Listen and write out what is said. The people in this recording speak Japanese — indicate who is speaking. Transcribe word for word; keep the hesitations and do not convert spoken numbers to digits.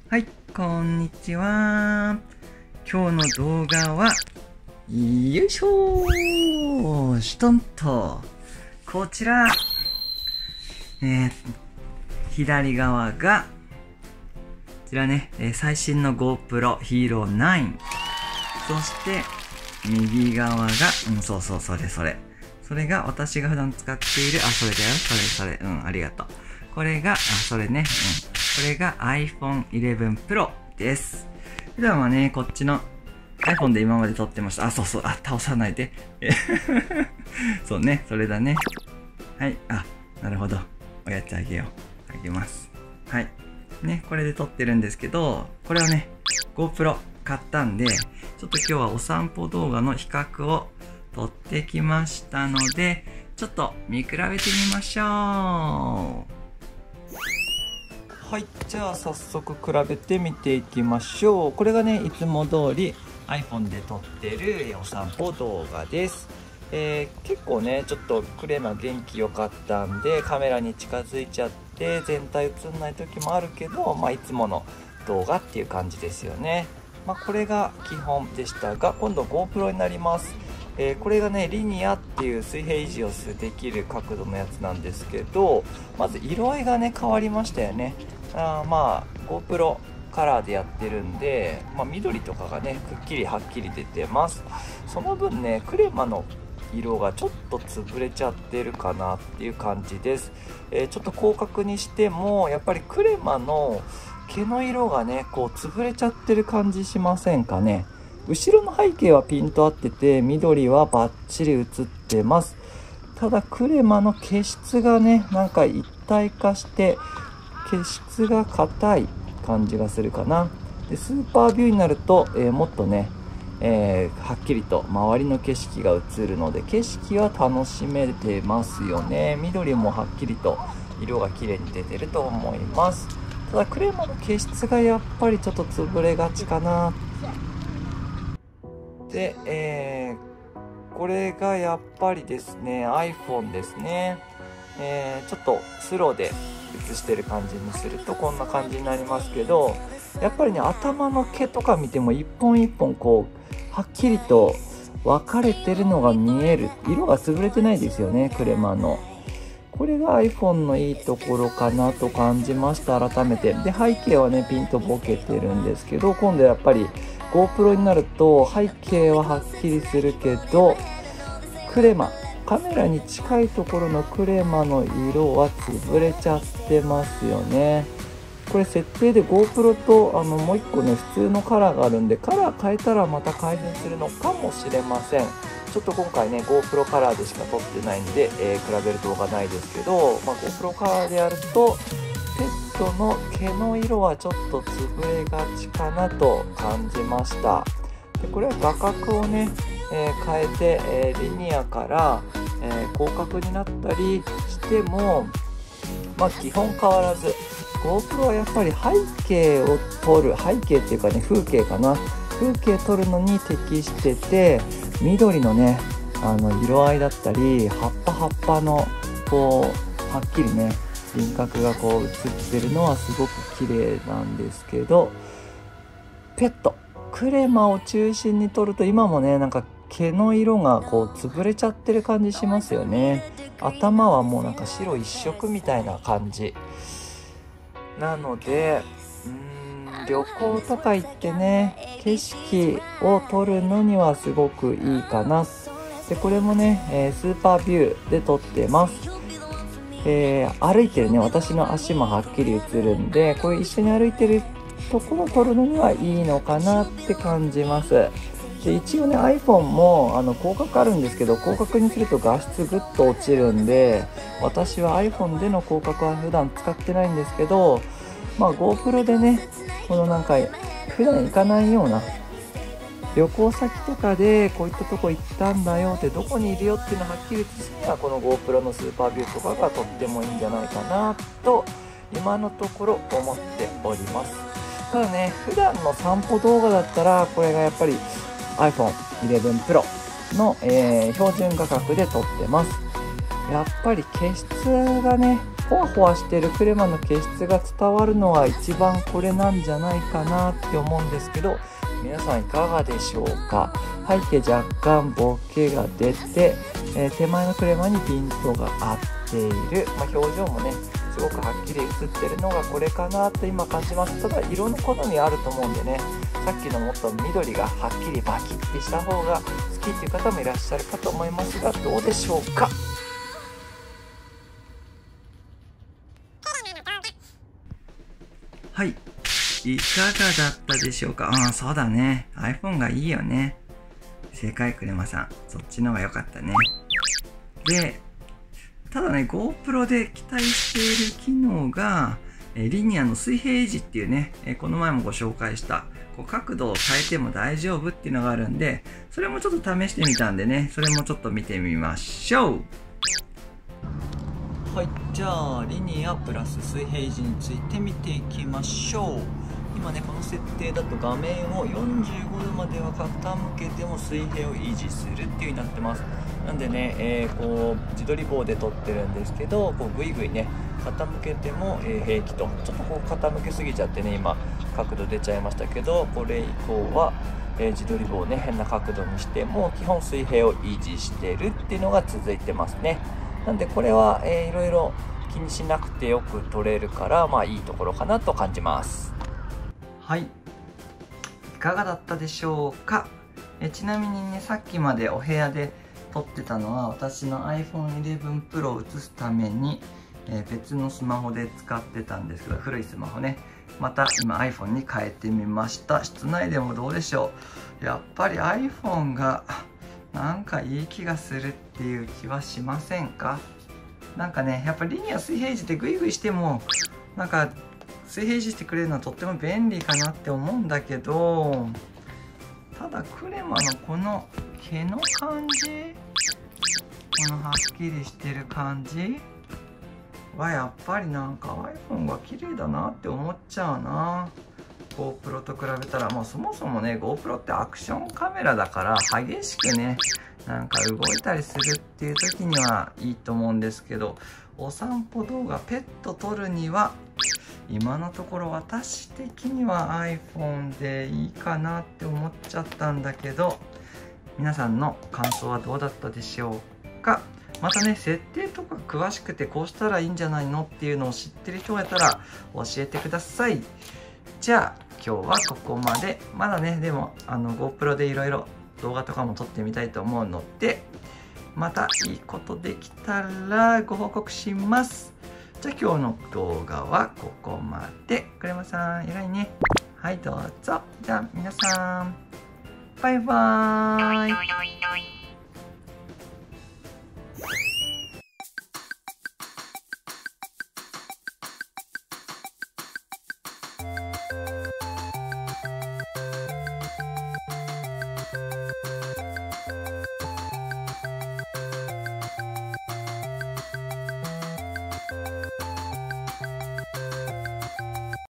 Speaker 1: はい、こんにちは。今日の動画は、よいしょーシュトンと、こちら、えー、左側が、こちらね、えー、最新の GoPro Hero ナイン。そして、右側が、うん、そうそう、それそれ。それが私が普段使っている、あ、それだよ、それそれ、うん、ありがとう。これが、あ、それね、うん。これが iPhone イレブン Pro です。普段はね、こっちの iPhone で今まで撮ってました。あ、そうそう、あ、倒さないで。そうね、それだね。はい、あ、なるほど。おやってあげよう。あげます。はい。ね、これで撮ってるんですけど、これをね、GoPro 買ったんで、ちょっと今日はお散歩動画の比較を撮ってきましたので、ちょっと見比べてみましょう。はい、じゃあ早速比べてみていきましょう。これがね、いつも通り iPhone で撮ってるお散歩動画です。えー、結構ね、ちょっとクレマ元気良かったんで、カメラに近づいちゃって全体映んない時もあるけど、まあいつもの動画っていう感じですよね。まあこれが基本でしたが、今度 GoPro になります。えー、これがね、リニアっていう水平維持をできる角度のやつなんですけど、まず色合いがね、変わりましたよね。あまあ GoPro カラーでやってるんで、まあ、緑とかがねくっきりはっきり出てます。その分ねクレマの色がちょっと潰れちゃってるかなっていう感じです。えー、ちょっと広角にしてもやっぱりクレマの毛の色がねこう潰れちゃってる感じしませんかね。後ろの背景はピント合ってて緑はバッチリ映ってます。ただクレマの毛質がねなんか一体化して毛質が硬い感じがするかな。でスーパービューになると、えー、もっとね、えー、はっきりと周りの景色が映るので景色は楽しめてますよね。緑もはっきりと色が綺麗に出てると思います。ただクレマの毛質がやっぱりちょっと潰れがちかな。で、えー、これがやっぱりですね iPhone ですね。えー、ちょっとスローで映してる感じにするとこんな感じになりますけど、やっぱりね頭の毛とか見ても一本一本こうはっきりと分かれてるのが見える。色が潰れてないですよねクレマの。これが iPhone のいいところかなと感じました。改めてで背景はねピンとボケてるんですけど、今度やっぱり GoPro になると背景ははっきりするけどクレマカメラに近いところのクレマの色は潰れちゃってますよね。これ設定で GoPro とあのもう一個ね普通のカラーがあるんで、カラー変えたらまた改善するのかもしれません。ちょっと今回ね GoPro カラーでしか撮ってないんで、えー、比べる動画ないですけど、まあ、GoPro カラーでやるとペットの毛の色はちょっと潰れがちかなと感じました。でこれは画角をね、えー、変えて、えー、リニアから、えー、広角になったりしても、まあ基本変わらず GoPro はやっぱり背景を撮る、背景っていうかね風景かな、風景撮るのに適してて、緑のねあの色合いだったり葉っぱ葉っぱのこうはっきりね輪郭がこう映ってるのはすごく綺麗なんですけど、ペットクレマを中心に撮ると今もねなんか毛の色がこう潰れちゃってる感じしますよね。頭はもうなんか白一色みたいな感じなので、うーん旅行とか行ってね景色を撮るのにはすごくいいかな。でこれもね、えー、スーパービューで撮ってます。えー、歩いてるね私の足もはっきり映るんで、これ一緒に歩いてるところを撮るのにはいいのかなって感じます。で一応ね iPhone もあの広角あるんですけど、広角にすると画質ぐっと落ちるんで、私は iPhone での広角は普段使ってないんですけど、まあ GoPro でねこのなんか普段行かないような旅行先とかでこういったとこ行ったんだよってどこにいるよっていうのをはっきり映すにはこの GoPro のスーパービューとかがとってもいいんじゃないかなと今のところ思っております。ただね普段の散歩動画だったらこれがやっぱり iPhone イレブン Pro の、えー、標準画角で撮ってます。やっぱり毛質がねホワホワしてるクレマの毛質が伝わるのは一番これなんじゃないかなって思うんですけど、皆さんいかがでしょうか。背景若干ボケが出て、えー、手前のクレマにピントが合っている、まあ、表情もねすごくはっきり映ってるのがこれかなと今感じます。ただ色の好みあると思うんでね、さっきのもっと緑がはっきりバキッてした方が好きっていう方もいらっしゃるかと思いますが、どうでしょうか。はい、いかがだったでしょうか。ああ、そうだね。iPhone がいいよね。正解、クレマさん。そっちの方が良かったね。で、ただね、GoPro で期待している機能が、えリニアの水平維持っていうね、えこの前もご紹介した、こう角度を変えても大丈夫っていうのがあるんで、それもちょっと試してみたんでね、それもちょっと見てみましょう。はい、じゃあリニアプラス水平維持について見ていきましょう。今ねこの設定だと画面をよんじゅうごどまでは傾けても水平を維持するっていう風になってます。なんでね、えー、こう自撮り棒で撮ってるんですけど、こうグイグイね傾けても、えー、平気と。ちょっとこう傾けすぎちゃってね今角度出ちゃいましたけど、これ以降は、えー、自撮り棒をね変な角度にしても基本水平を維持してるっていうのが続いてますね。なんでこれは、えー、いろいろ気にしなくてよく撮れるからまあいいところかなと感じます。はい、いかがだったでしょうか。えちなみにねさっきまでお部屋で撮ってたのは私の アイフォンイレブンプロ を映すために、えー、別のスマホで使ってたんですけど、古いスマホねまた今 iPhone に変えてみました。室内でもどうでしょう。やっぱり iPhone がなんかいい気がするっていう気はしませんか。なんかねやっぱりリニア水平維持ってグイグイしてもなんか水平維持してくれるのはとっても便利かなって思うんだけど、ただクレマのこの毛の感じ、このはっきりしてる感じはやっぱりなんか iPhone が綺麗だなって思っちゃうな。 GoPro と比べたらもうそもそもね GoPro ってアクションカメラだから激しくねなんか動いたりするっていう時にはいいと思うんですけど、お散歩動画ペット撮るには今のところ私的には iPhone でいいかなって思っちゃったんだけど、皆さんの感想はどうだったでしょうか。またね設定とか詳しくてこうしたらいいんじゃないのっていうのを知ってる人がいたら教えてください。じゃあ今日はここまで。まだねでもあの GoPro でいろいろ動画とかも撮ってみたいと思うので、またいいことできたらご報告します。じゃあ今日の動画はここまで。クレマさん偉いね。はいどうぞ。じゃあ皆さんバイバーイ。